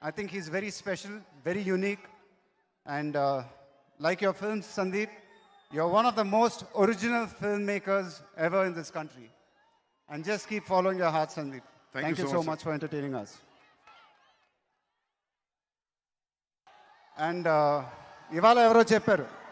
I think he's very special, very unique. And like your films, Sandeep, you're one of the most original filmmakers ever in this country. And just keep following your heart, Sandeep. Thank you so much for entertaining us. And ఇవాళ ఎవరో చెప్పారు